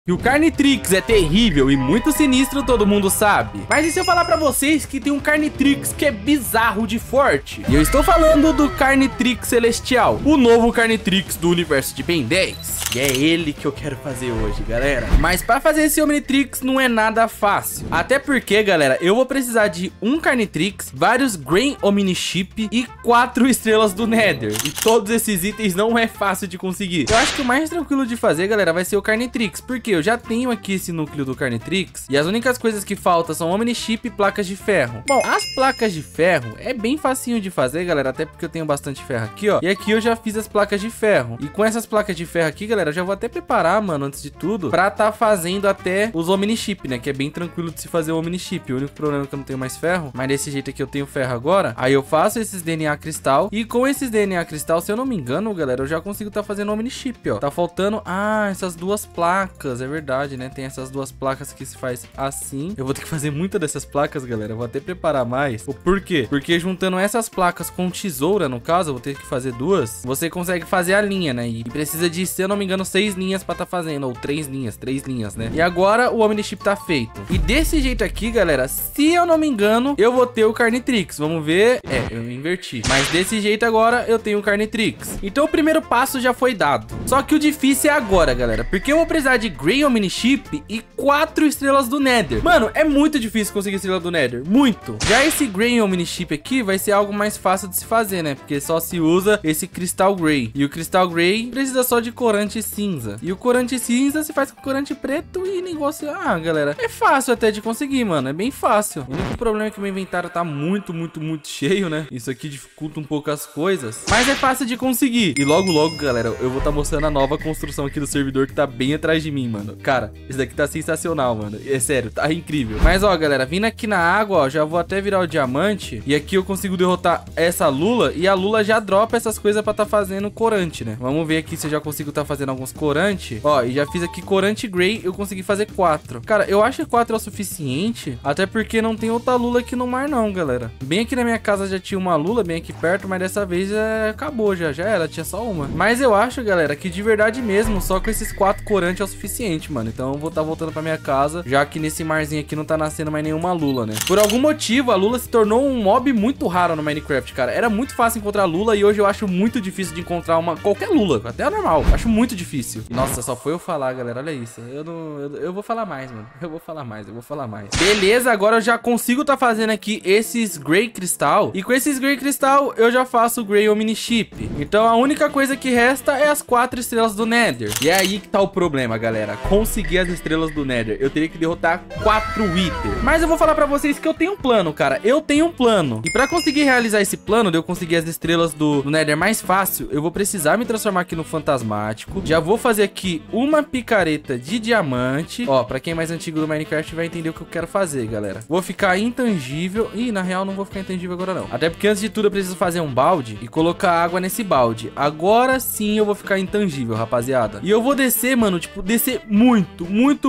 E o Carnitrix é terrível e muito sinistro, todo mundo sabe. Mas e se eu falar pra vocês que tem um Carnitrix que é bizarro de forte? E eu estou falando do Carnitrix Celestial, o novo Carnitrix do universo de Ben 10. E é ele que eu quero fazer hoje, galera. Mas pra fazer esse Omnitrix não é nada fácil. Até porque, galera, eu vou precisar de um Carnitrix, vários Grain Omnichip e 4 estrelas do Nether. E todos esses itens não é fácil de conseguir. Eu acho que o mais tranquilo de fazer, galera, vai ser o Carnitrix. Porque eu já tenho aqui esse núcleo do Carnitrix e as únicas coisas que faltam são Omnichip e placas de ferro. Bom, as placas de ferro é bem facinho de fazer, galera, até porque eu tenho bastante ferro aqui, ó. E aqui eu já fiz as placas de ferro. E com essas placas de ferro aqui, galera, eu já vou até preparar, mano, antes de tudo, pra tá fazendo até os Omnichip, né? Que é bem tranquilo de se fazer o Omnichip. O único problema é que eu não tenho mais ferro, mas desse jeito aqui eu tenho ferro agora. Aí eu faço esses DNA cristal e com esses DNA cristal, se eu não me engano, galera, eu já consigo tá fazendo Omnichip, ó. Tá faltando, essas duas placas, é verdade, né? Tem essas duas placas que se faz assim. Eu vou ter que fazer muita dessas placas, galera. Eu vou até preparar mais. O porquê? Porque juntando essas placas com tesoura, no caso, eu vou ter que fazer duas. Você consegue fazer a linha, né? E precisa de, se eu não me engano, 6 linhas pra tá fazendo. Ou 3 linhas, né? E agora o Omnichip tá feito. E desse jeito aqui, galera, se eu não me engano, eu vou ter o Carnitrix. Vamos ver. Eu inverti. Mas desse jeito agora eu tenho o Carnitrix. Então o primeiro passo já foi dado. Só que o difícil é agora, galera. Porque eu vou precisar de Grain Omnichip e 4 estrelas do Nether. Mano, é muito difícil conseguir estrela do Nether. Muito. Já esse Grain Omnichip aqui vai ser algo mais fácil de se fazer, né? Porque só se usa esse Crystal Grey. E o Crystal Grey precisa só de corante cinza. E o corante cinza se faz com corante preto e negócio... galera, é fácil até de conseguir, mano. É bem fácil. O único problema é que o meu inventário tá muito cheio, né? Isso aqui dificulta um pouco as coisas. Mas é fácil de conseguir. E logo, galera, eu vou tá mostrando a nova construção aqui do servidor que tá bem atrás de mim, mano. Cara, isso daqui tá sensacional, mano. É sério, tá incrível. Mas, ó, galera, vindo aqui na água, ó, já vou até virar o diamante. E aqui eu consigo derrotar essa Lula. E a Lula já dropa essas coisas pra tá fazendo corante, né? Vamos ver aqui se eu já consigo tá fazendo alguns corante. Ó, e já fiz aqui corante Grey. Eu consegui fazer 4. Cara, eu acho que 4 é o suficiente. Até porque não tem outra Lula aqui no mar, não, galera. Bem aqui na minha casa já tinha uma Lula, bem aqui perto. Mas dessa vez acabou já era. Tinha só uma. Mas eu acho, galera, que de verdade mesmo, só com esses 4 corantes é o suficiente, mano. Então eu vou tá voltando pra minha casa, já que nesse marzinho aqui não tá nascendo mais nenhuma Lula, né? Por algum motivo, a Lula se tornou um mob muito raro no Minecraft, cara. Era muito fácil encontrar Lula e hoje eu acho muito difícil de encontrar qualquer Lula, até a normal. Acho muito difícil. E, nossa, só foi eu falar, galera, olha isso. Eu vou falar mais, mano. Eu vou falar mais. Beleza, agora eu já consigo tá fazendo aqui esses Grey Crystal. E com esses Grey Crystal, eu já faço o Grey Omnichip. Então a única coisa que resta é as 4 estrelas do Nether. E é aí que tá o problema, galera. Conseguir as estrelas do Nether, eu teria que derrotar 4 Wither. Mas eu vou falar pra vocês que eu tenho um plano, cara. Eu tenho um plano. E pra conseguir realizar esse plano, de eu conseguir as estrelas do Nether mais fácil, eu vou precisar me transformar aqui no Fantasmático. Já vou fazer aqui uma picareta de diamante. Ó, pra quem é mais antigo do Minecraft vai entender o que eu quero fazer, galera. Vou ficar intangível. Ih, na real não vou ficar intangível agora não. Até porque antes de tudo eu preciso fazer um balde e colocar água nesse balde. Agora sim eu vou ficar intangível, rapaziada. E eu vou descer, mano, tipo, descer muito.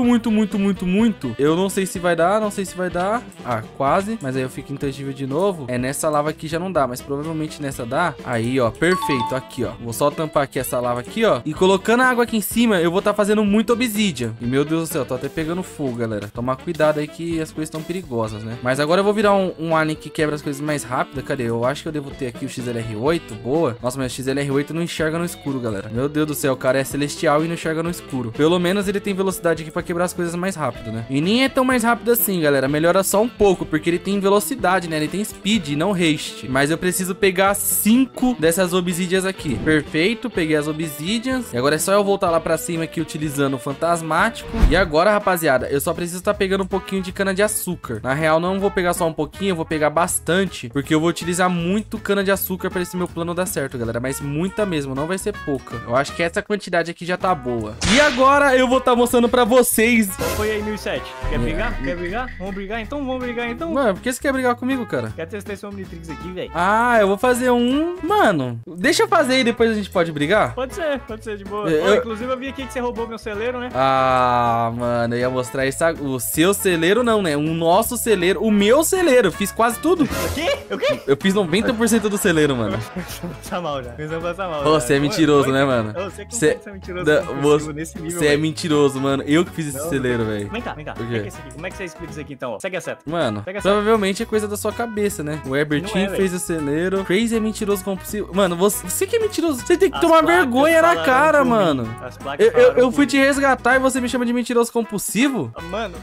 Eu não sei se vai dar, quase. Mas aí eu fico intangível de novo. Nessa lava aqui já não dá, mas provavelmente nessa dá. Aí, ó, perfeito, aqui, ó. Vou só tampar aqui essa lava aqui, ó. E colocando a água aqui em cima, eu vou tá fazendo muito obsidian. E, meu Deus do céu, tô até pegando fogo, galera. Tomar cuidado aí que as coisas estão perigosas, né? Mas agora eu vou virar um alien que quebra as coisas mais rápido. Cadê? Eu acho que eu devo ter aqui o XLR8, boa. Nossa, mas o XLR8 não enxerga no escuro, galera. Meu Deus do céu, o cara é celestial e não enxerga no escuro. Pelo menos ele tem velocidade aqui pra quebrar as coisas mais rápido, né? E nem é tão mais rápido assim, galera. Melhora só um pouco, porque ele tem velocidade, né? Ele tem speed, não haste. Mas eu preciso pegar 5 dessas obsidians aqui. Perfeito, peguei as obsidians. E agora é só eu voltar lá pra cima aqui utilizando o fantasmático. E agora, rapaziada, eu só preciso estar pegando um pouquinho de cana de açúcar. Na real, não vou pegar só um pouquinho, eu vou pegar bastante, porque eu vou utilizar muito cana de açúcar pra esse meu plano dar certo, galera. Mas muita mesmo, não vai ser pouca. Eu acho que essa quantidade aqui já tá boa. E agora eu vou estar mostrando pra vocês. Qual foi aí, 1007? Quer brigar? Quer brigar? Vamos brigar então? Vamos brigar então? Mano, por que você quer brigar comigo, cara? Quer testar esse Omnitrix aqui, velho? Eu vou fazer um... Mano, deixa eu fazer e depois a gente pode brigar? Pode ser, de boa. Inclusive eu vi aqui que você roubou meu celeiro, né? Mano, eu ia mostrar o seu celeiro não, né? O nosso celeiro, o meu celeiro. Fiz quase tudo. O quê? O quê? Eu fiz 90% do celeiro, mano. Passar mal já. Você é mentiroso, né, mano? Você é mentiroso. Você é mentiroso, mano. Eu que fiz esse celeiro, velho. Vem cá. Por quê? Pega esse aqui. Como é que você explica isso aqui, então? Ó, segue a seta. Mano, Pega a seta. provavelmente é coisa da sua cabeça, né? O Herbertinho Não é, fez o celeiro. Crazy é mentiroso compulsivo. Mano, você que é mentiroso. Você tem que As tomar placas vergonha na falaram cara, por mim. mano. As placas Eu falaram fui por te mim. resgatar e você me chama de mentiroso compulsivo? Mano,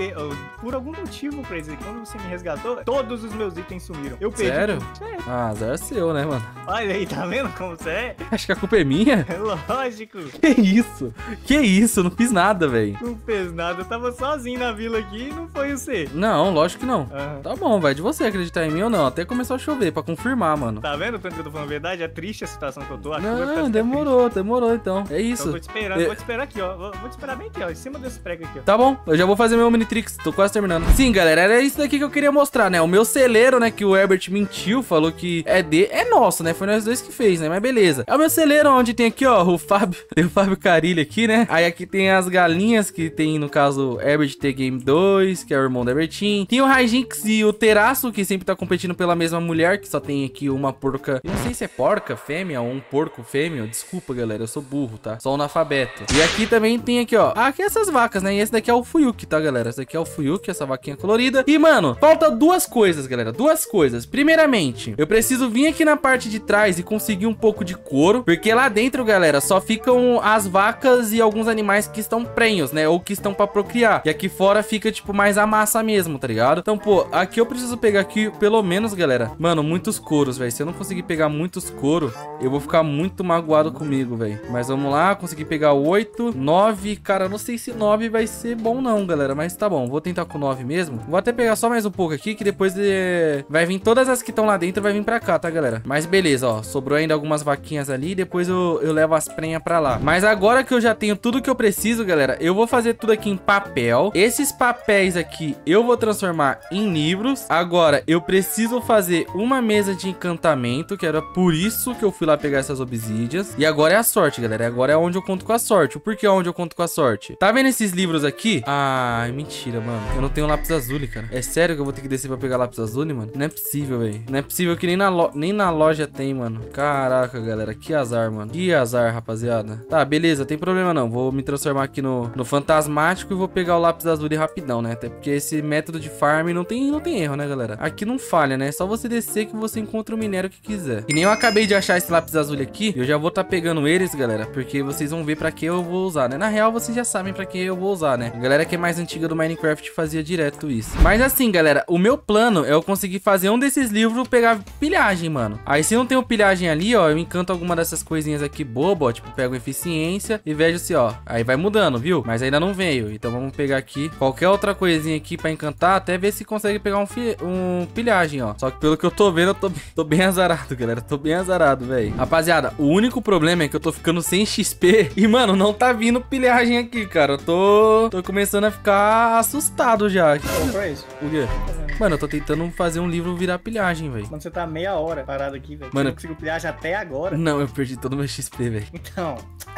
por algum motivo, Crazy, quando você me resgatou, todos os meus itens sumiram. Eu perdi. Sério? tudo. Sério. Ah, azar seu, né, mano? Olha aí, tá vendo como você é? Acho que a culpa é minha. É lógico. Que isso? Que isso? Não fiz nada, velho. Não fez nada. Eu tava sozinho na vila aqui e não foi você. Não, lógico que não. Aham. Tá bom, vai de você acreditar em mim ou não. Até começou a chover pra confirmar, mano. Tá vendo o tanto que eu tô falando a verdade? É triste a situação que eu tô. A chuva parece que Não, é demorou então. É triste. isso. Eu tô te esperando, É- vou te esperar aqui, ó. Vou te esperar bem aqui, ó. Em cima desse prego aqui, ó. Tá bom, eu já vou fazer meu Omnitrix, tô quase terminando. Sim, galera, era isso daqui que eu queria mostrar, né? O meu celeiro, né, que o Herbert mentiu, falou que é nosso, né? Foi nós dois que fez, né? Mas beleza. É o meu celeiro onde tem aqui, ó, o Fábio, tem o Fábio Carilli aqui, né? Aí aqui tem as galinhas, que tem, no caso, Herbert T Game 2, que é o irmão do Herbertinho. Tem o Rajinx e o Teraço, que sempre tá competindo pela mesma mulher, que só tem aqui uma porca. Eu não sei se é porca, fêmea, ou um porco fêmea. Desculpa, galera, eu sou burro, tá? Só analfabeto. E aqui também tem aqui, ó. Aqui essas vacas, né? E esse daqui é o Fuyuki, tá, galera? Esse daqui é o Fuyuki, essa vaquinha colorida. E, mano, falta duas coisas, galera. Duas coisas. Primeiramente, eu preciso vir aqui na parte de trás e conseguir um pouco de couro. Porque lá dentro, galera, só ficam as vacas e alguns animais que estão prenhos, né? Ou que estão pra procriar. E aqui fora fica, tipo, mais a massa mesmo, tá ligado? Então, pô, aqui eu preciso pegar aqui, pelo menos, galera. Mano, muitos couros, velho. Se eu não conseguir pegar muitos couros, eu vou ficar muito magoado comigo, velho. Mas vamos lá, consegui pegar 8, 9. Cara, eu não sei se 9 vai ser bom não, galera. Mas tá bom, vou tentar com 9 mesmo. Vou até pegar só mais um pouco aqui, que depois vai vir todas as que estão lá dentro, vai vir pra cá, tá, galera? Mas beleza, ó. Sobrou ainda algumas vaquinhas ali, depois eu levo as prenhas pra lá. Mas agora que eu já tenho tudo que eu preciso, galera, eu vou fazer tudo aqui em papel. Esses papéis aqui eu vou transformar em livros. Agora, eu preciso fazer uma mesa de encantamento, que era por isso que eu fui lá pegar essas obsídias. E agora é a sorte, galera. Agora é onde eu conto com a sorte. O porquê é onde eu conto com a sorte? Tá vendo esses livros aqui? Ai, mentira, mano. Eu não tenho lápis azul, cara. É sério que eu vou ter que descer pra pegar lápis azul, mano? Não é possível, velho. Não é possível que nem na loja tem, mano. Caraca, galera. Que azar, mano. Que azar, rapaziada. Tá, beleza. Tem problema não. Vou me transformar aqui no fantasmático e vou pegar o lápis azul rapidão, né? Até porque esse método de farm não tem erro, né, galera? Aqui não falha, né? É só você descer que você encontra o minério que quiser. E nem eu acabei de achar esse lápis azul aqui. Eu já vou tá pegando eles, galera. Porque vocês vão ver pra que eu vou usar, né? Na real, vocês já sabem pra que eu vou usar, né? A galera que é mais antiga do Minecraft fazia direto isso. Mas assim, galera, o meu plano é eu conseguir fazer um desses livros pegar pilhagem, mano. Aí se não tem pilhagem ali, ó, eu encanto alguma dessas coisinhas aqui boba, ó. Tipo, pego eficiência e vejo se, ó. Aí vai mudando, viu? Mas ainda não veio. Então vamos pegar aqui qualquer outra coisinha aqui pra encantar, até ver se consegue pegar um pilhagem, ó. Só que pelo que eu tô vendo, eu tô bem azarado, galera. Tô bem azarado, velho. Rapaziada, o único problema é que eu tô ficando sem XP e, mano, não tá vindo pilhagem aqui, cara. Eu tô começando a ficar assustado já. Comprou isso? O quê? Mano, eu tô tentando fazer um livro virar pilhagem, velho. Mano, você tá meia hora parado aqui, velho. Mano, eu não consigo pilhagem até agora. Não, eu perdi todo o meu XP, velho. Então.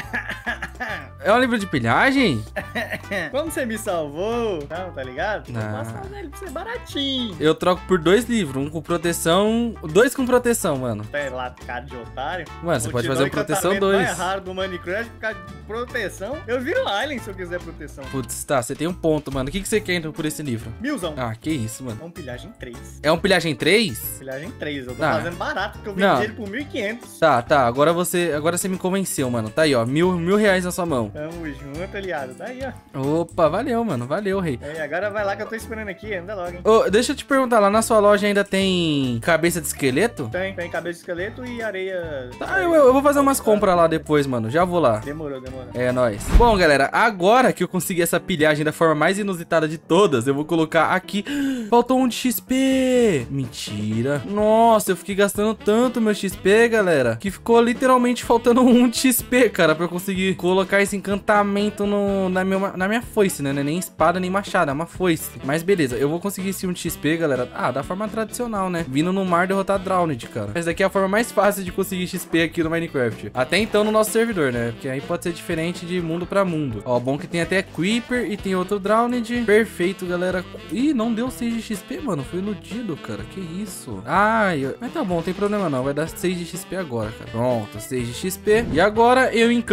É um livro de pilhagem? Como você me salvou? Não, tá ligado? Não. Vou passar nele pra ser baratinho. Eu troco por 2 livros, um com proteção, 2 com proteção, mano. Tá lá, cara de otário. Mano, você Vou pode te dar fazer o o proteção encantamento 2. mais raro do Minecraft por causa de proteção. Eu viro Alien se eu quiser proteção. Putz, tá, você tem um ponto, mano. O que você quer então por esse livro? 1000zão. Ah, que isso, mano. É um pilhagem 3. É um pilhagem 3? Pilhagem 3. Eu tô Ah. fazendo barato porque eu Não. vendi ele por 1.500. Tá, agora você me convenceu, mano. Tá aí, ó, mil reais na sua mão. Tamo junto, aliado. Tá aí, ó. Opa, valeu, mano, valeu, rei. É, agora vai lá que eu tô esperando aqui. Anda logo, hein. Ô, deixa eu te perguntar, lá na sua loja ainda tem cabeça de esqueleto? Tem cabeça de esqueleto e areia. Tá, eu vou fazer umas compras lá depois, mano. Já vou lá. Demorou. É nóis. Bom, galera, agora que eu consegui essa pilhagem da forma mais inusitada de todas, eu vou colocar aqui. Faltou 1 de XP. Mentira. Nossa, eu fiquei gastando tanto meu XP, galera, que ficou literalmente faltando 1 de XP, cara, pra eu conseguir colocar esse encantamento na minha foice, né? Não é nem espada, nem machado, é uma foice. Mas beleza, eu vou conseguir esse 1 de XP, galera. Ah, da forma tradicional, né? Vindo no mar derrotar Drowned, cara. Essa daqui é a forma mais fácil de conseguir XP aqui no Minecraft. Até então no nosso servidor, né? Porque aí pode ser diferente de mundo pra mundo. Ó, bom que tem até Creeper e tem outro Drowned. Perfeito, galera. Ih, não deu 6 de XP, mano. Foi iludido, cara. Que isso? Ai, mas tá bom, não tem problema não. Vai dar 6 de XP agora, cara. Pronto, 6 de XP. E agora eu encanto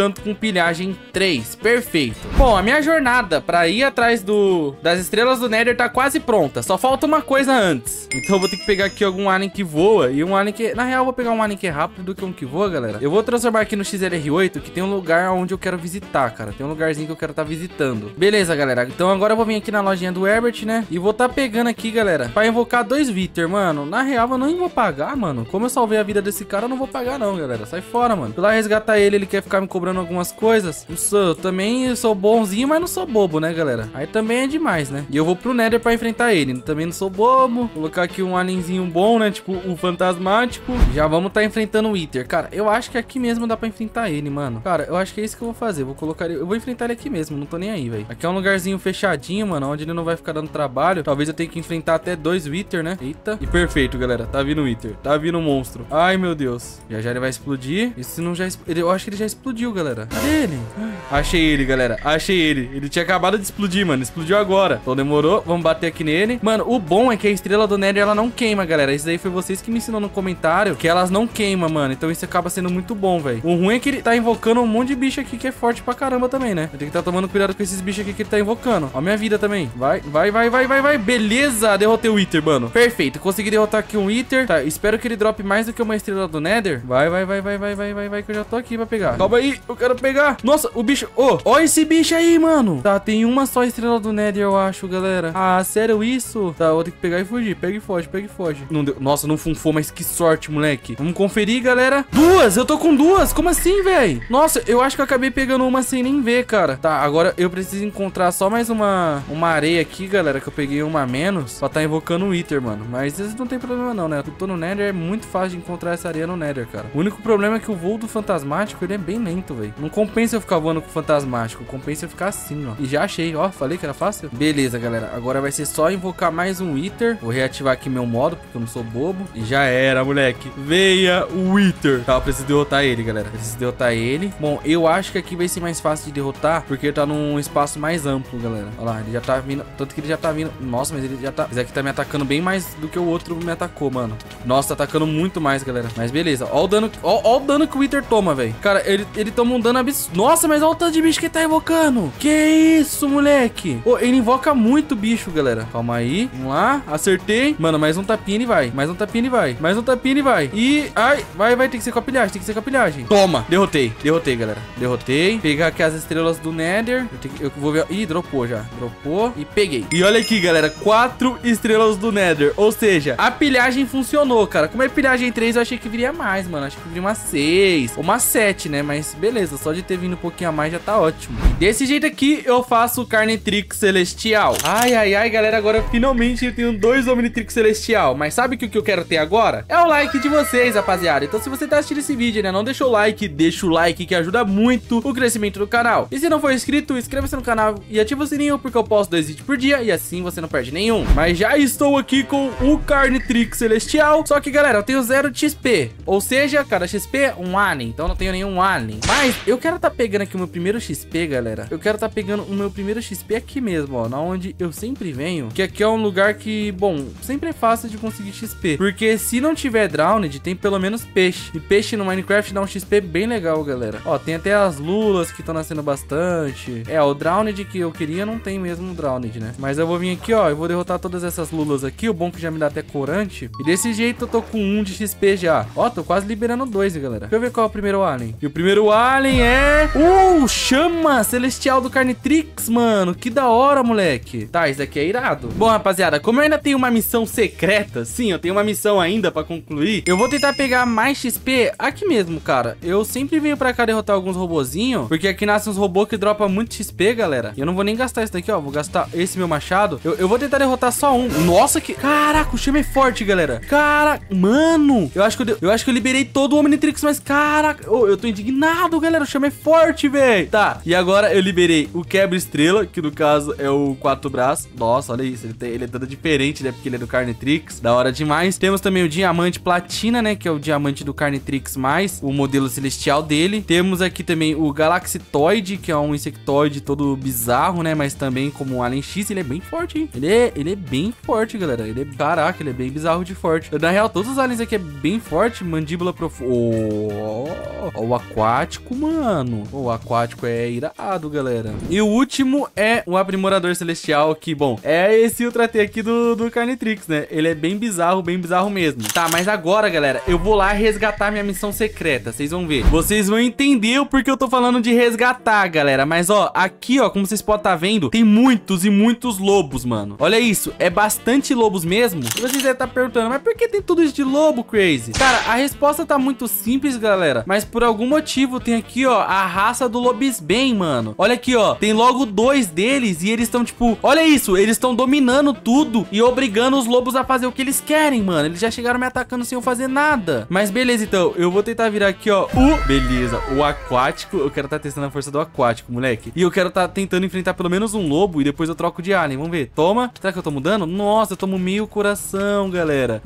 canto com pilhagem 3. Perfeito. Bom, a minha jornada pra ir atrás das estrelas do Nether tá quase pronta. Só falta uma coisa antes. Então eu vou ter que pegar aqui algum alien que voa e um alien que... Na real, eu vou pegar um alien que é rápido do que um que voa, galera. Eu vou transformar aqui no XLR8, que tem um lugar onde eu quero visitar, cara. Tem um lugarzinho que eu quero estar visitando. Beleza, galera. Então agora eu vou vir aqui na lojinha do Herbert, né? E vou estar pegando aqui, galera, pra invocar 2 Wither, mano. Na real, eu não vou pagar, mano. Como eu salvei a vida desse cara, eu não vou pagar não, galera. Sai fora, mano. Fui lá resgatar ele quer ficar me cobrando algumas coisas. Eu também sou bonzinho, mas não sou bobo, né, galera? Aí também é demais, né? E eu vou pro Nether pra enfrentar ele. Também não sou bobo. Vou colocar aqui um alienzinho bom, né? Tipo o fantasmático. Já vamos tá enfrentando o Wither. Cara, eu acho que aqui mesmo dá pra enfrentar ele, mano. Cara, eu acho que é isso que eu vou fazer. Vou colocar ele... Eu vou enfrentar ele aqui mesmo. Não tô nem aí, velho. Aqui é um lugarzinho fechadinho, mano, onde ele não vai ficar dando trabalho. Talvez eu tenha que enfrentar até 2 Wither, né? Eita. E perfeito, galera. Tá vindo o Wither. Tá vindo o monstro. Ai, meu Deus. Já ele vai explodir. E se não já... Eu acho que ele já explodiu, galera. Cadê ele? Achei ele, galera. Achei ele. Ele tinha acabado de explodir, mano. Explodiu agora. Então demorou. Vamos bater aqui nele. Mano, o bom é que a estrela do Nether, ela não queima, galera. Isso daí foi vocês que me ensinou no comentário, que elas não queimam, mano. Então isso acaba sendo muito bom, velho. O ruim é que ele tá invocando um monte de bicho aqui que é forte pra caramba também, né? Eu tenho que estar tomando cuidado com esses bichos aqui que ele tá invocando. Ó, minha vida também. Vai. Beleza. Derrotei o Wither, mano. Perfeito. Consegui derrotar aqui um Wither. Tá, espero que ele drope mais do que uma estrela do Nether. Vai, que eu já tô aqui pra pegar. Calma aí, eu quero pegar. Nossa, o bicho... Ó esse bicho aí, mano. Tá, tem uma só estrela do Nether, eu acho, galera. Ah, sério isso? Tá, eu vou ter que pegar e fugir. Pega e foge. Não deu. Nossa, não funfou, mas que sorte, moleque. Vamos conferir, galera. 2! Eu tô com 2. Como assim, velho? Nossa, eu acho que eu acabei pegando uma sem nem ver, cara. Tá, agora eu preciso encontrar só mais uma areia aqui, galera, que eu peguei uma a menos pra tá invocando o Wither, mano. Mas isso não tem problema não, né? Eu tô no Nether, é muito fácil de encontrar essa areia no Nether, cara. O único problema é que o voo do fantasmático, ele é bem lento, velho. Não compensa eu ficar voando com o fantasmático, compensa eu ficar assim, ó. E já achei, ó, falei que era fácil. Beleza, galera, agora vai ser só invocar mais um Wither. Vou reativar aqui meu modo, porque eu não sou bobo. E já era, moleque. Venha o Wither. Tá, eu preciso derrotar ele, galera. Preciso derrotar ele. Bom, eu acho que aqui vai ser mais fácil de derrotar, porque ele tá num espaço mais amplo, galera. Olha lá, ele já tá vindo, tanto que ele já tá vindo. Nossa, mas ele já tá... Esse aqui tá me atacando bem mais do que o outro me atacou, mano. Nossa, tá atacando muito mais, galera. Mas beleza, ó o dano, ó o dano que o Wither toma, velho. Cara, ele toma um dano absurdo. Nossa, mas olha o tanto de bicho que ele tá invocando. Que isso, moleque? Ô, ele invoca muito bicho, galera. Calma aí. Vamos lá. Acertei. Mano, mais um tapinha ele vai. Mais um tapinha ele vai. Mais um tapinha ele vai. E... Ai, vai. Tem que ser com a pilhagem. Tem que ser com a pilhagem. Toma. Derrotei, galera. Derrotei. Pegar aqui as estrelas do Nether. Eu vou ver... Ih, dropou já. Dropou e peguei. E olha aqui, galera. 4 estrelas do Nether. Ou seja, a pilhagem funcionou, cara. Como é pilhagem 3, eu achei que viria mais, mano. Acho que viria uma 6 ou uma 7, né? Mas beleza. Só de ter vindo um pouquinho a mais já tá ótimo. Desse jeito aqui, eu faço o Carnitrix Celestial. Ai, galera. Agora, finalmente, eu tenho 2 Omnitrix Celestial. Mas sabe o que eu quero ter agora? É o like de vocês, rapaziada. Então, se você tá assistindo esse vídeo, né? Não deixa o like. Deixa o like que ajuda muito o crescimento do canal. E se não for inscrito, inscreva-se no canal e ativa o sininho, porque eu posto 2 vídeos por dia e assim você não perde nenhum. Mas já estou aqui com o Carnitrix Celestial. Só que, galera, eu tenho 0 de XP. Ou seja, cada XP é um alien. Então, eu não tenho nenhum alien. Mas eu quero tá pegando aqui o meu primeiro XP, galera. Eu quero tá pegando o meu primeiro XP aqui mesmo, ó. Na onde eu sempre venho. Que aqui é um lugar que, bom, sempre é fácil de conseguir XP. Porque se não tiver Drowned, tem pelo menos peixe. E peixe no Minecraft dá um XP bem legal, galera. Ó, tem até as lulas que estão nascendo bastante. É, o Drowned que eu queria não tem mesmo Drowned, né? Mas eu vou vir aqui, ó. Eu vou derrotar todas essas lulas aqui. O bom é que já me dá até corante. E desse jeito eu tô com 1 de XP já. Ó, tô quase liberando 2, galera. Deixa eu ver qual é o primeiro alien. E o primeiro alien é... chama celestial do Carnitrix, mano. Que da hora, moleque. Tá, isso aqui é irado. Bom, rapaziada, como eu ainda tenho uma missão secreta, sim, eu tenho uma missão ainda pra concluir, eu vou tentar pegar mais XP aqui mesmo, cara. Eu sempre venho pra cá derrotar alguns robozinhos, porque aqui nascem uns robôs que dropam muito XP, galera. E eu não vou nem gastar isso daqui, ó. Vou gastar esse meu machado. Eu vou tentar derrotar só um. Nossa, que... Caraca, o chama é forte, galera. Caraca, mano. Eu acho que eu liberei todo o Omnitrix, mas caraca, eu tô indignado, galera. O chama é forte, velho. Tá, e agora eu liberei o quebra-estrela, que no caso é o 4 braços. Nossa, olha isso. Ele é todo diferente, né? Porque ele é do Carnitrix. Da hora demais. Temos também o diamante platina, né? Que é o diamante do Carnitrix mais o modelo celestial dele. Temos aqui também o Galaxitoid, que é um insectoide todo bizarro, né? Mas também como um Alien X, ele é bem forte, hein? Ele é bem forte, galera. Caraca, ele é bem bizarro de forte. Na real, todos os aliens aqui é bem forte. Mandíbula profunda. O aquático. aquático, mano. O aquático é irado, galera. E o último é o aprimorador celestial, que, bom, é esse Ultra T aqui do Carnitrix, né? Ele é bem bizarro mesmo. Tá, mas agora, galera, eu vou lá resgatar minha missão secreta. Vocês vão ver. Vocês vão entender o porquê eu tô falando de resgatar, galera. Mas, ó, aqui, ó, como vocês podem estar vendo, tem muitos e muitos lobos, mano. Olha isso, é bastante lobos mesmo. E vocês devem estar perguntando, mas por que tem tudo isso de lobo, Crazy? Cara, a resposta tá muito simples, galera. Mas por algum motivo tem aqui, ó, a raça do Lobisbane, mano. Olha aqui, ó, tem logo 2 deles e eles estão, tipo, olha isso, eles estão dominando tudo e obrigando os lobos a fazer o que eles querem, mano. Eles já chegaram me atacando sem eu fazer nada. Mas beleza, então, eu vou tentar virar aqui, ó, beleza, o aquático. Eu quero estar testando a força do aquático, moleque. E eu quero estar tentando enfrentar pelo menos um lobo e depois eu troco de alien. Vamos ver. Toma. Será que eu tô mudando? Nossa, eu tomo meio coração, galera.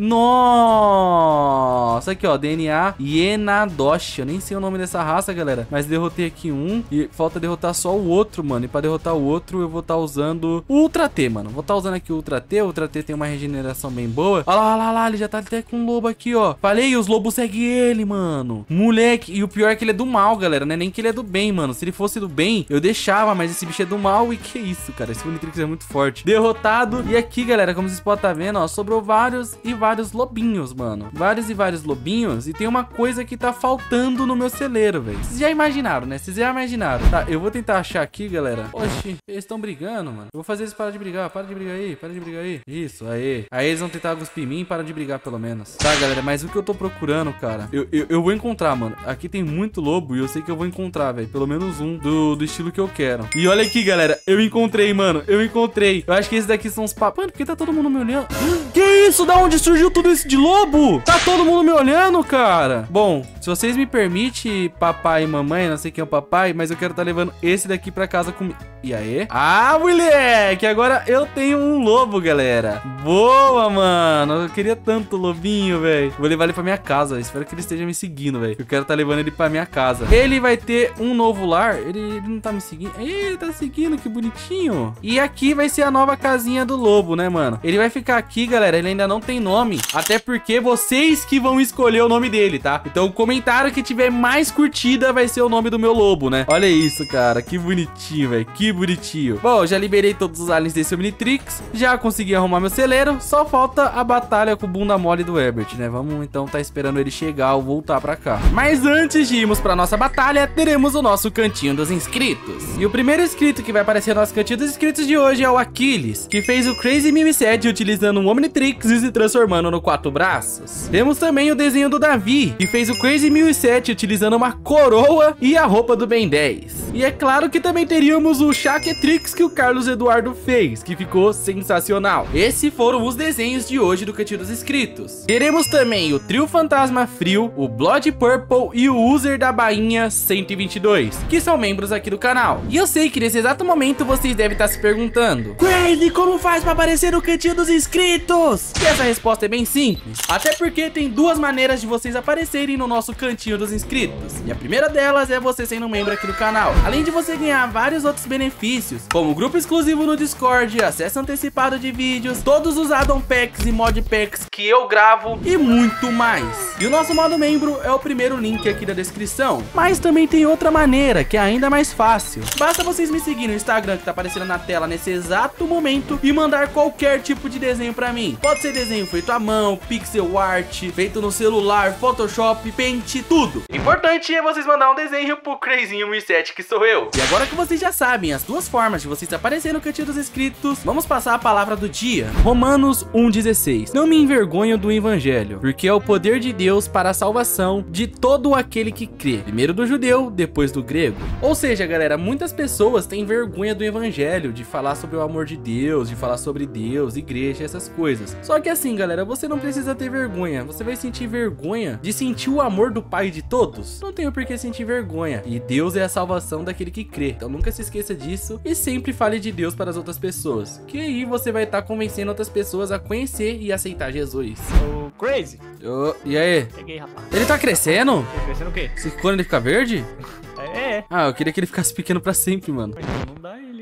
Nossa. Aqui, ó, DNA Yenadoshi. Eu nem sei o nome dessa raça, galera. Mas derrotei aqui um e falta derrotar só o outro, mano. E pra derrotar o outro, eu vou estar usando o Ultra T, mano. Vou estar usando aqui o Ultra T. O Ultra T tem uma regeneração bem boa. Olha lá, olha lá, olha lá. Ele já tá até com um lobo aqui, ó. Falei, os lobos seguem ele, mano. Moleque. E o pior é que ele é do mal, galera. Não é nem que ele é do bem, mano. Se ele fosse do bem, eu deixava. Mas esse bicho é do mal. E que isso, cara. Esse Omnitrix é muito forte. Derrotado. E aqui, galera, como vocês podem estar vendo, ó, sobrou vários e vários lobinhos, mano. Vários e vários lobinhos. E tem uma coisa que tá faltando no meu celeiro, velho. Vocês já imaginaram, né? Vocês já imaginaram. Tá, eu vou tentar achar aqui, galera. Oxi, eles estão brigando, mano. Eu vou fazer eles parar de brigar. Para de brigar aí. Para de brigar aí. Isso, aí. Aí eles vão tentar cuspir em mim e parar de brigar, pelo menos. Tá, galera, mas o que eu tô procurando, cara, eu vou encontrar, mano. Aqui tem muito lobo e eu sei que eu vou encontrar, velho. Pelo menos um do estilo que eu quero. E olha aqui, galera. Eu encontrei, mano. Eu encontrei. Eu acho que esses daqui são os papos. Mano, por que tá todo mundo me olhando? Que isso? Da onde surgiu tudo isso de lobo? Tá todo mundo me olhando, cara. Bom, se vocês me permitem, papai e mamãe, não sei quem é o papai, mas eu quero estar levando esse daqui pra casa comigo. E aí? Ah, moleque! Agora eu tenho um lobo, galera. Boa, mano. Eu queria tanto lobinho, velho. Vou levar ele pra minha casa. Espero que ele esteja me seguindo, velho. Eu quero estar levando ele pra minha casa. Ele vai ter um novo lar. Ele não tá me seguindo. Ele tá seguindo, que bonitinho. E aqui vai ser a nova casinha do lobo, né, mano? Ele vai ficar aqui, galera. Ele ainda não tem nome. Até porque vocês que vão escolher o nome dele, tá? Então o comentário que tiver mais curtida vai ser o nome do meu lobo, né? Olha isso, cara. Que bonitinho, velho. Que bonitinho. Bom, já liberei todos os aliens desse Omnitrix. Já consegui arrumar meu celeiro. Só falta a batalha com o bunda mole do Herbert, né? Vamos então tá esperando ele chegar ou voltar pra cá. Mas antes de irmos pra nossa batalha, teremos o nosso cantinho dos inscritos. E o primeiro inscrito que vai aparecer no nosso cantinho dos inscritos de hoje é o Aquiles, que fez o Crazy 1007 utilizando um Omnitrix e se transformando no 4 braços. Temos também o desenho do Davi, que fez o Crazy 1007 utilizando uma coroa e a roupa do Ben 10. E é claro que também teríamos o Chaquetrix que o Carlos Eduardo fez, que ficou sensacional. Esses foram os desenhos de hoje do cantinho dos inscritos. Teremos também o Trio Fantasma Frio, o Blood Purple e o User da Bainha 122, que são membros aqui do canal. E eu sei que nesse exato momento vocês devem estar se perguntando: Crazy, como faz pra aparecer no cantinho dos inscritos? E essa resposta é bem simples. Até porque tem duas maneiras de vocês aparecerem no nosso cantinho dos inscritos. E a primeira delas é você sendo um membro aqui do canal. Além de você ganhar vários outros benefícios, como grupo exclusivo no Discord, acesso antecipado de vídeos, todos os add-on packs e mod packs que eu gravo e muito mais. E o nosso modo membro é o primeiro link aqui da descrição. Mas também tem outra maneira que é ainda mais fácil. Basta vocês me seguir no Instagram que tá aparecendo na tela nesse exato momento e mandar qualquer tipo de desenho pra mim. Pode ser desenho feito à mão, pixel art, feito no celular, Photoshop, Paint, tudo. O importante é vocês mandar um desenho pro Crazinho 1007, que sou eu. E agora que vocês já sabem as duas formas de vocês aparecerem no cantinho dos inscritos, vamos passar a palavra do dia. Romanos 1,16. Não me envergonho do evangelho, porque é o poder de Deus para a salvação de todo aquele que crê. Primeiro do judeu, depois do grego. Ou seja, galera, muitas pessoas têm vergonha do evangelho, de falar sobre o amor de Deus, de falar sobre Deus, igreja, essas coisas. Só que assim, galera, você não precisa ter vergonha. Você vai sentir vergonha de sentir o amor do Pai de todos? Não tenho por que sentir vergonha. E Deus é a salvação daquele que crê. Então nunca se esqueça disso e sempre fale de Deus para as outras pessoas. Que aí você vai estar convencendo outras pessoas a conhecer e aceitar Jesus. Ô, Crazy. E aí? Peguei, rapaz. Ele tá crescendo? Tá crescendo o quê? Quando ele fica verde? É. Ah, eu queria que ele ficasse pequeno pra sempre, mano. Mas não dá ele.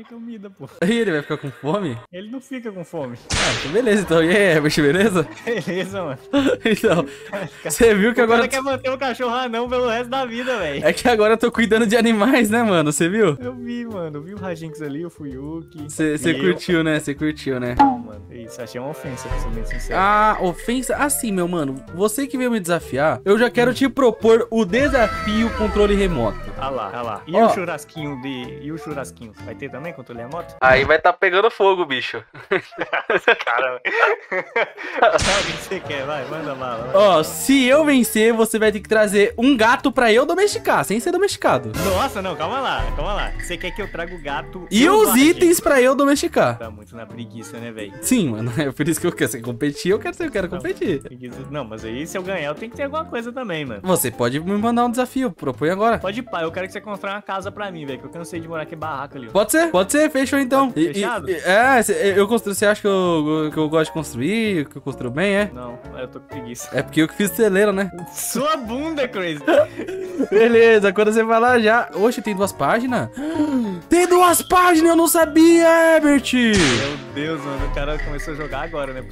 comida, pô. E ele vai ficar com fome? Ele não fica com fome. Ah, então beleza, então. E aí, Herbert, beleza? Beleza, mano. Então, você viu que O agora... cara quer manter o cachorro anão pelo resto da vida, velho. É que agora eu tô cuidando de animais, né, mano? Você viu? Eu vi, mano. Eu vi o Rajinx ali, o Fuyuki. Você curtiu, né? Você curtiu, né? Mano, isso, achei uma ofensa, pra ser bem sincero. Ah, ofensa? Assim, meu mano, você que veio me desafiar, eu já quero te propor o desafio controle remoto. Ah lá, ah lá. E Ó. o churrasquinho E o churrasquinho? Vai ter também controle remoto? Aí vai tá pegando fogo, bicho. Cara, sabe o que você quer? Vai, manda bala. Vai. Ó, se eu vencer, você vai ter que trazer um gato pra eu domesticar, sem ser domesticado. Nossa, não, calma lá, calma lá. Você quer que eu traga o gato... E eu os guarde? itens pra eu domesticar. Tá muito na preguiça, né, velho? Sim, mano, é por isso que eu quero. Você competir, eu quero competir. Não, mas aí se eu ganhar, eu tenho que ter alguma coisa também, mano. Você pode me mandar um desafio, propõe agora. Pode ir, pai, eu quero que você constrói uma casa pra mim, velho, que eu cansei de morar aqui em barraca ali, ó. Pode ser, fechou então. Fechado? Eu construo, você acha que eu gosto de construir, que eu construo bem, é? Não, eu tô com preguiça. É porque eu que fiz o celeiro, né? Sua bunda, Crazy. Beleza, quando você falar já... Oxe, tem 2 páginas? Tem 2 páginas, eu não sabia, Herbert! Meu Deus, mano, o cara começou a jogar agora, né?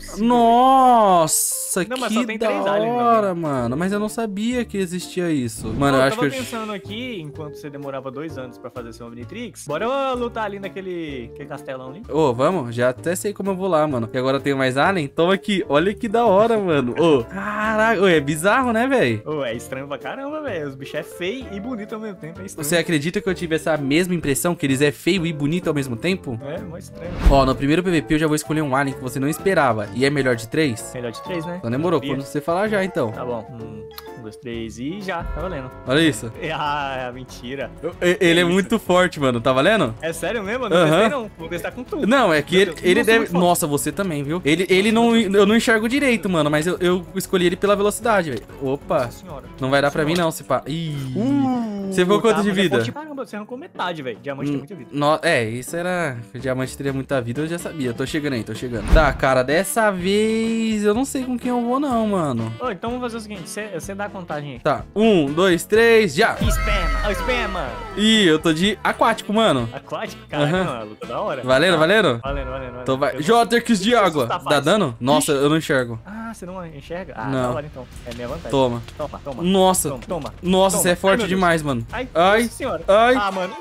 Nossa, Não, mas só que tem da 3 aliens, hora, mano. Mas eu não sabia que existia isso. Mano, eu acho que tava eu... pensando aqui, enquanto você demorava 2 anos pra fazer seu Omnitrix, bora lutar ali naquele castelão ali. Ô, vamos? Já até sei como eu vou lá, mano. E agora tem mais alien? Toma aqui. Olha que da hora, mano. Ô, caraca. Ô, é bizarro, né, velho? Ô, é estranho pra caramba, velho. Os bichos é feio e bonito ao mesmo tempo, é estranho. Você acredita que eu tive essa mesma impressão? Que eles é feio e bonito ao mesmo tempo? É, mó estranho. Ó, no primeiro PVP eu já vou escolher um alien que você não esperava. E é melhor de 3? Melhor de 3, né? Então demorou. Sabia. Quando você falar já, então. Tá bom. 1, 2, 3 e já, tá valendo. Olha isso. Ah, mentira. Ele é isso? muito forte, mano. Tá valendo? É sério mesmo? Eu não Aham. testei não. Vou testar com tudo. Não, é que Meu ele, Deus, ele nossa, deve... muito forte. Nossa, você também, viu? Ele não... Eu não enxergo direito, mano. Mas eu escolhi ele pela velocidade, velho. Opa. Nossa senhora. Não vai dar pra mim, não, se pá. Ih. Você foi quanto Tá, de mas é vida? forte pra caramba, você arrancou metade, velho. Diamante tem muita vida. Isso era... O diamante teria muita vida, eu já sabia. Tô chegando aí, tô chegando. Tá, cara, dessa vez... Eu não sei com quem eu vou, não, mano. Ô, então vamos fazer o seguinte. Você dá a contagem aí. Tá, 1, 2, 3, já! Spam! Ó, spam! Ih, eu tô de aquático, mano. Aquático? Caraca, Aham. não, a luta da hora. Valendo, Tá. valendo? Valendo. Então vai. Eu- Joterx de água. Tá Dá fácil. dano? Nossa, Ixi. eu não enxergo. Ah, você não enxerga? Ah, Não. da hora então. É minha vantagem. Toma. Toma. Nossa. Toma. Nossa, Toma. você é Ai, forte meu Deus. demais, mano. Ai, Ai. nossa senhora. Ai. Ah, mano.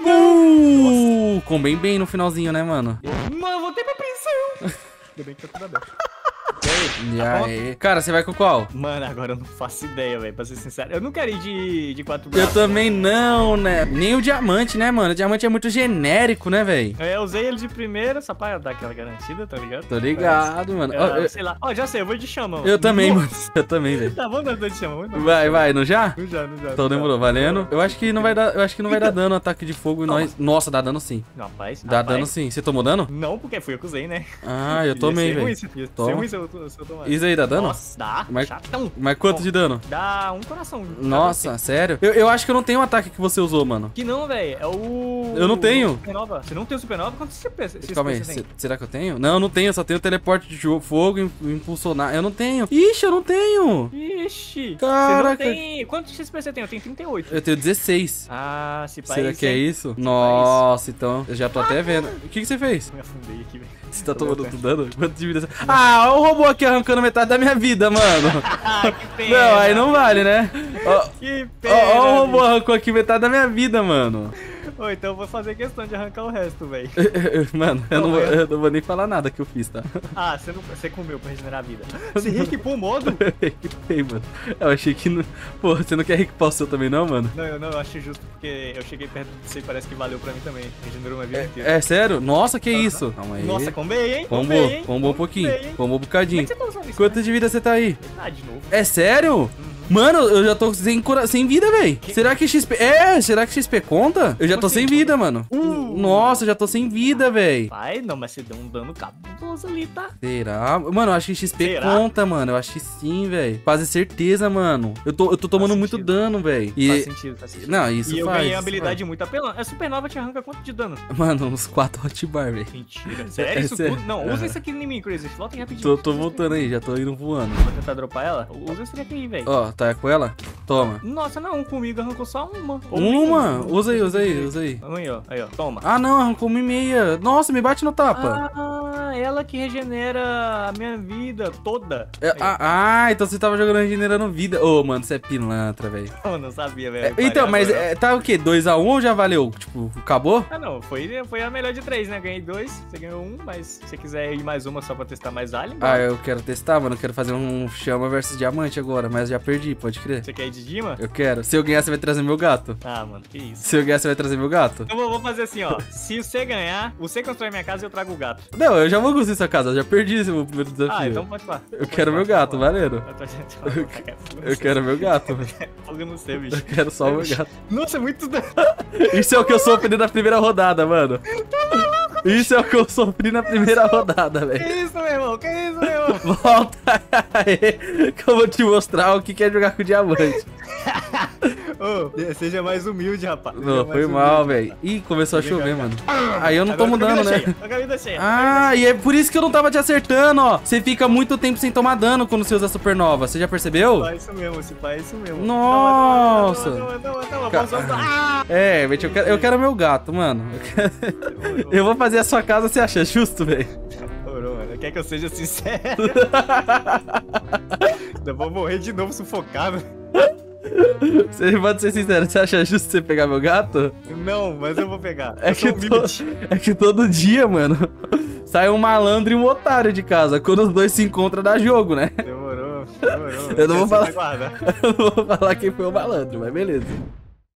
Combem bem no finalzinho, né, mano? Mano, eu voltei pra prisão. Ainda bem que tá tudo aberto. E aí? E Tá bom? aí? Cara, você vai com qual? Mano, agora eu não faço ideia, velho, pra ser sincero. Eu não quero ir de 4 Eu braços. também não, né? Nem o diamante, né, mano? O diamante é muito genérico, né, velho? Eu usei ele de primeira, só pra dar aquela garantida, tá ligado? Tô ligado, mano. Ó, Mas, sei lá. Ó, já sei, eu vou de chama, mano. eu também, Nossa. mano. Eu também, velho. Tá, vamos dar de chama, vamos dar. Vai, não já? Não já. Então demorou, valendo. Eu acho que não vai dar dano ataque de fogo e nós. Nossa, dá dano sim. Não, rapaz. Dá dano sim. Você tomou dano? Não, porque fui eu que usei, né? Ah, eu tomei, Ia ser ruim velho. se- ia ser Toma. ruim se eu tomar. Isso aí dá dano? Nossa, dá. Mas- Chatão. Mas quanto Bom, de dano? Dá um coração. Nossa, sério? Eu acho que eu não tenho o ataque que você usou, mano. Que não, velho. É o... Eu não tenho. Supernova. Você não tem o Supernova? Quantos CP Calma aí, você tem? será que eu tenho? Não, eu não tenho, eu só tenho teleporte de fogo e impulsionar. Eu não tenho. Ixi, eu não tenho. Ixi. Caraca. Você não tem... Quantos XP você tem? Eu tenho 38. Eu tenho 16. Ah, se pá Será que é hein? isso? Nossa, então, eu já tô até vendo. O que você fez? Me afundei aqui, velho. Você tá tomando outro dano? Quanto de vida você... Ah, o robô aqui arrancando metade da minha vida, mano. Ah, que pena. Não, aí não vale, né? Ó, Que pena. ó, o robô bicho. arrancou aqui metade da minha vida, mano. Ô, então eu vou fazer questão de arrancar o resto, velho. Mano, eu não vou nem falar nada que eu fiz, tá? Ah, você comeu pra regenerar a vida. Você reequipou o modo? Ei, mano. Eu achei que... Não... Pô, você não quer reequipar o seu também não, mano? Não, eu acho justo porque eu cheguei perto de você e parece que valeu pra mim também. Regenerou minha vida inteira. É sério? Nossa, que isso? Calma aí. Nossa, combei, hein? Combou, hein? combou um pouquinho. Combei, hein? Combou um Como é bocadinho. que você tá usando isso? Quanto de vida você tá aí? Ah, de novo. É sério? Mano, eu já tô sem vida, véi. Será que XP... será que XP conta? Eu já tô sem vida, mano. Nossa, eu já tô sem vida, véi. Pai, não, mas você deu um dano cabuloso moça ali, tá? Será? Mano, eu acho que XP Será? conta, mano. Eu acho que sim, velho. Quase certeza, mano. Eu tô tomando muito sentido. dano, velho. Faz sentido, faz sentido. Não, isso E eu faz. ganhei a isso habilidade muito apelando. A supernova te arranca quanto de dano? faz. Mano, uns 4 hotbar, velho. Mentira. Sério isso sério. tudo? Não, usa Aham. isso aqui em mim, Crazy. Volta aí rapidinho. Tô voltando aí, já tô indo voando. Vou tentar dropar ela. Usa esse daqui aí, velho. Ó, tá com ela? Toma. Nossa, não, comigo arrancou só uma. Ou Uma? nem. Usa aí, usa aí, usa aí. Aí, ó. Toma. Ah, não, arrancou uma e meia. Nossa, me bate no tapa. Ah, ela que regenera a minha vida toda. Então você tava jogando regenerando vida. Ô, mano, você é pilantra, velho. Eu não sabia, velho. Então, mas Agora. tá o quê? 2x1 ou já valeu? Tipo, acabou? Ah, não, foi a melhor de 3, né? Ganhei 2, você ganhou 1, mas se você quiser ir mais uma só pra testar mais alien, Ah, eu quero testar, mano. Eu quero fazer um chama versus diamante agora, mas já perdi, pode crer. você quer ir de Dima? Eu quero. Se eu ganhar, você vai trazer meu gato. Ah, mano, que isso. Se eu ganhar, você vai trazer meu gato? Eu vou fazer assim, ó. Se você ganhar, você constrói minha casa e eu trago o gato. Não, eu já vou construir sua casa. Eu já perdi esse meu primeiro desafio. Ah, então pode pá. Eu quero meu gato, valendo. Eu quero meu gato. Fogo no seu, bicho. Eu quero só o meu gato. Nossa, é muito dano. Isso é o que eu sofri na primeira rodada, mano. Isso é o que eu sofri na primeira rodada, Que velho. isso, meu irmão? Que isso, meu irmão? Volta aí, que eu vou te mostrar o que é jogar com diamante. Ô, seja mais humilde, rapaz. Seja Não, mais foi humilde, mal, rapaz. velho. Ih, começou a chover, mano. Ah, Aí eu não tô agora tô com a mudando, vida né? cheia, tô com a vida cheia. Ah, e é por isso que eu não tava te acertando, ó. Você fica muito tempo sem tomar dano quando você usa supernova. Você já percebeu? É isso mesmo, esse pai é isso mesmo. Nossa. Ah! É, velho, eu quero meu gato, mano. Eu vou fazer a sua casa, você acha justo, velho? Orou, mano. Quer que eu seja sincero? Eu vou morrer de novo sufocado. Você pode ser sincero, você acha justo você pegar meu gato? Não, mas eu vou pegar. É Eu sou que, humilde. é que todo dia, mano, sai um malandro e um otário de casa. Quando os dois se encontram, dá jogo, né? Demorou. Eu não vou Você falar. vai guardar. Eu não vou falar quem foi o malandro, mas beleza.